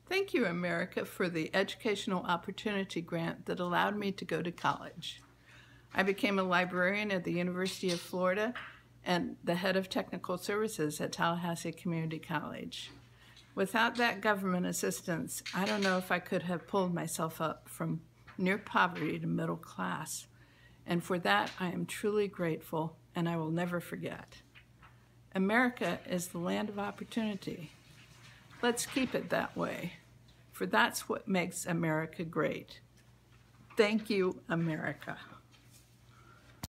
Thank you, America, for the Educational Opportunity Grant that allowed me to go to college. I became a librarian at the University of Florida and the head of technical services at Tallahassee Community College. Without that government assistance, I don't know if I could have pulled myself up from near poverty to middle class. And for that, I am truly grateful, and I will never forget. America is the land of opportunity. Let's keep it that way, for that's what makes America great. Thank you, America.